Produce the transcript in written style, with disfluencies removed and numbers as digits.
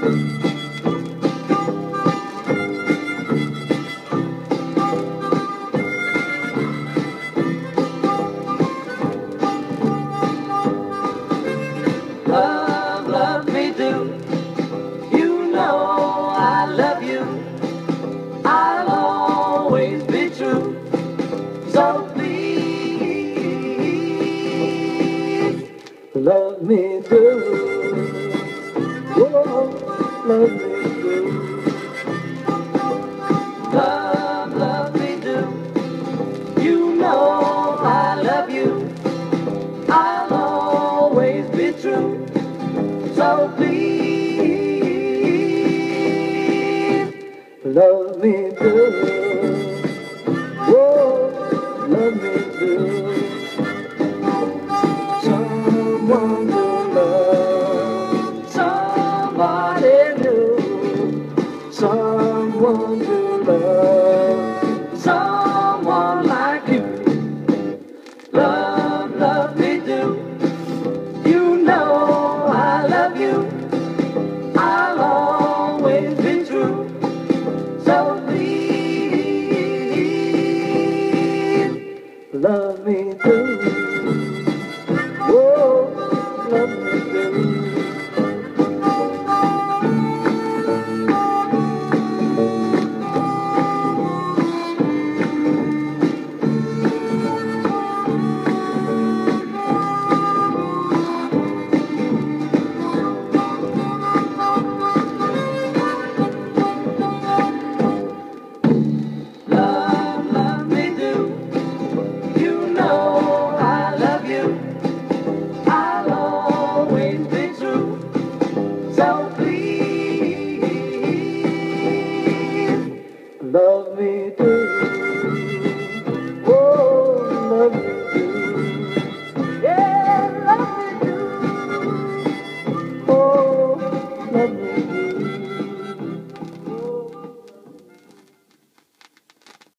Love, love me do. You know I love you. I'll always be true. So please, love me do. Oh, love me do. Love, love me do. You know I love you. I'll always be true. So please, love me do. Oh, love me do. Someone to love, somebody new. Someone to love, someone like you. Love, love me do. You know I love you. I'll always be true. So please, love me do. Oh, love me do. Love, love me do. You know I love you. I'll always be true. So please, love me do.